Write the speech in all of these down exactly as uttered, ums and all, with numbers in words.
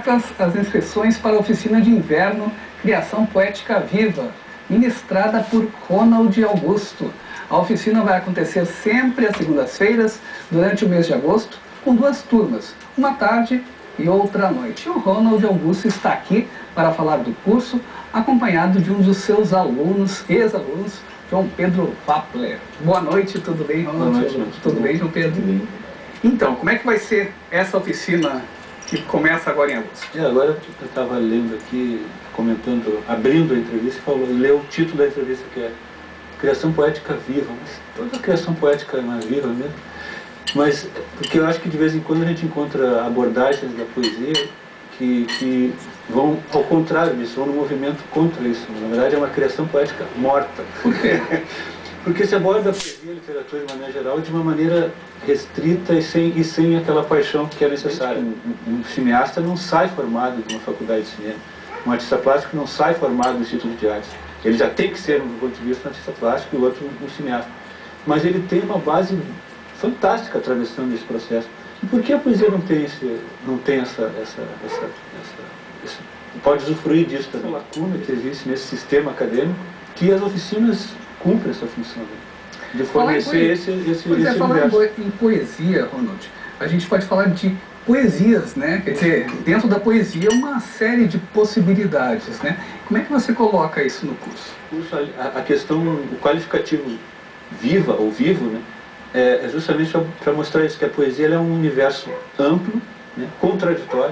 abertas as inscrições para a oficina de inverno Criação Poética Viva, ministrada por Ronald Augusto. A oficina vai acontecer sempre às segundas-feiras, durante o mês de agosto, com duas turmas, uma tarde e outra à noite. E o Ronald Augusto está aqui para falar do curso, acompanhado de um dos seus alunos, ex-alunos, João Pedro Wappler. Boa noite, tudo bem, Ronald? Boa noite, tudo, tudo bem, João Pedro? Tudo bem. Então, como é que vai ser essa oficina que começa agora em agosto? É, agora eu estava lendo aqui, comentando, abrindo a entrevista, e falou, leu o título da entrevista, que é Criação Poética Viva. Mas toda criação poética não é viva mesmo. Mas, porque eu acho que de vez em quando a gente encontra abordagens da poesia que, que vão ao contrário disso, vão no movimento contra isso. Na verdade é uma criação poética morta. Por quê? Porque se aborda a poesia e a literatura de maneira geral de uma maneira restrita e sem, e sem aquela paixão que é necessária. Um, um cineasta não sai formado de uma faculdade de cinema. Um artista plástico não sai formado do Instituto de Artes. Ele já tem que ser, um ponto de vista, um artista plástico e o outro um cineasta. Mas ele tem uma base fantástica atravessando esse processo. E por que a poesia não tem, esse, não tem essa, essa, essa, essa, essa... Pode usufruir disso também. Essa lacuna que existe nesse sistema acadêmico, que as oficinas cumprem essa função, né? De fornecer esse, esse, pois esse é, universo. Falando em poesia, Ronald, a gente pode falar de poesias, né? Quer dizer, dentro da poesia uma série de possibilidades, né? Como é que você coloca isso no curso? A, a questão, o qualificativo viva ou vivo, né? É justamente para mostrar isso, que a poesia ela é um universo amplo, né, contraditório,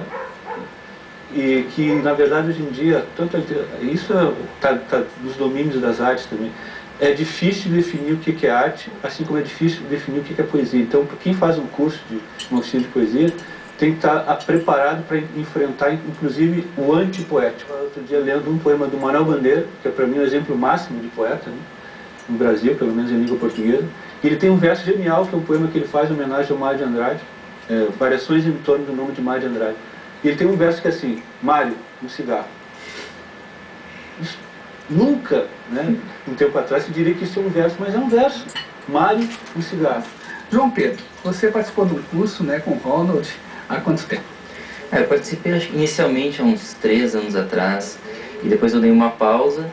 e que, na verdade, hoje em dia, tanto a, isso está tá nos domínios das artes também, é difícil definir o que é arte, assim como é difícil definir o que é poesia. Então, para quem faz um curso de uma oficina de poesia, tem que estar preparado para enfrentar, inclusive, o antipoético. Outro dia, lendo um poema do Manuel Bandeira, que é para mim o exemplo máximo de poeta, né, no Brasil, pelo menos em língua portuguesa. Ele tem um verso genial, que é um poema que ele faz em homenagem ao Mário de Andrade, é, variações em torno do nome de Mário de Andrade. E ele tem um verso que é assim, Mário, um cigarro. Isso, nunca, né, um tempo atrás, se diria que isso é um verso, mas é um verso. Mário, um cigarro. João Pedro, você participou do curso, né, com o Ronald há quanto tempo? É, eu participei acho, inicialmente há uns três anos atrás, e depois eu dei uma pausa,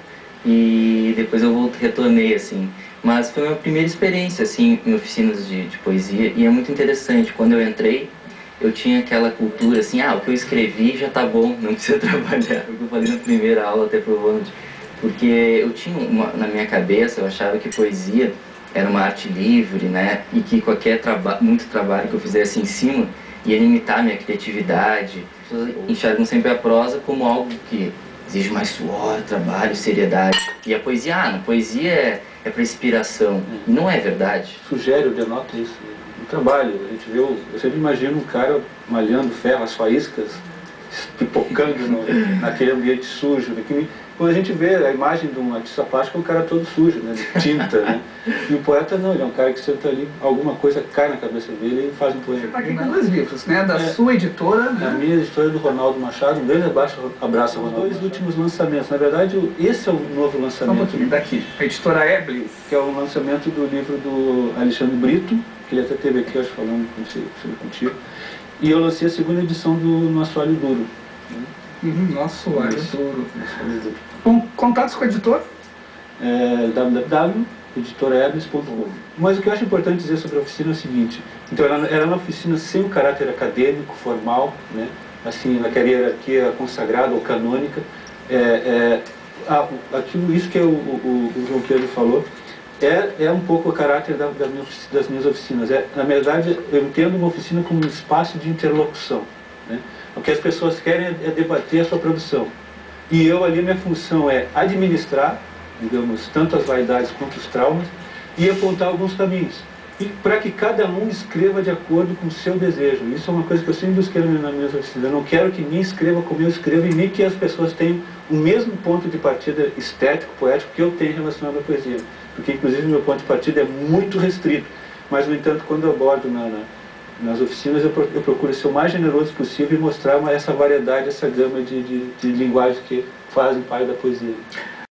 e depois eu voltei, retornei, assim. Mas foi a minha primeira experiência, assim, em oficinas de, de poesia, e é muito interessante. Quando eu entrei, eu tinha aquela cultura, assim, ah, o que eu escrevi já tá bom, não precisa trabalhar. O que eu falei na primeira aula, até pro Ronald, porque eu tinha uma, na minha cabeça, eu achava que poesia era uma arte livre, né, e que qualquer traba muito trabalho que eu fizesse em cima ia limitar a minha criatividade. As pessoas enxergam sempre a prosa como algo que exige mais suor, trabalho, seriedade. E a poesia, ah, a poesia é, é para inspiração. E não é verdade. Sugere, eu denoto isso. No trabalho, a gente vê, eu sempre imagino um cara malhando ferro, as faíscas, pipocando no, naquele ambiente sujo. Naquele... Quando a gente vê a imagem de um artista plástico, é um cara todo sujo, né, de tinta, né? E o poeta não, ele é um cara que senta ali, alguma coisa cai na cabeça dele e faz um poema. Você está aqui com dois livros, né? Da é, sua editora, né? A minha editora do Ronaldo Machado, um grande abraço, abraço ao Ronaldo. Os dois últimos lançamentos, na verdade, esse é o novo lançamento. Só um pouquinho, daqui, a editora Eblis. Que é o lançamento do livro do Alexandre Brito, que ele até teve aqui, acho, falando contigo. E eu lancei a segunda edição do Nosso Alho Duro. Uhum, Nosso Alho Duro. Com contatos com o editor? É, w w w ponto editora eblis ponto com. Mas o que eu acho importante dizer sobre a oficina é o seguinte, então ela era uma oficina sem o caráter acadêmico, formal, né, assim, naquela hierarquia consagrada ou canônica, é, é, a, aquilo, isso que o, o, o João Pedro falou, é, é um pouco o caráter da, da minha, das minhas oficinas. É, na verdade, eu entendo uma oficina como um espaço de interlocução, né? O que as pessoas querem é, é debater a sua produção. E eu ali, minha função é administrar, digamos, tanto as vaidades quanto os traumas, e apontar alguns caminhos. E para que cada um escreva de acordo com o seu desejo. Isso é uma coisa que eu sempre busquei nas minhas oficinas. Eu não quero que ninguém escreva como eu escrevo, e nem que as pessoas tenham o mesmo ponto de partida estético, poético, que eu tenho relacionado à poesia. Porque, inclusive, o meu ponto de partida é muito restrito. Mas, no entanto, quando eu abordo na, na, nas oficinas, eu, pro, eu procuro ser o mais generoso possível e mostrar uma, essa variedade, essa gama de, de, de linguagens que fazem parte da poesia.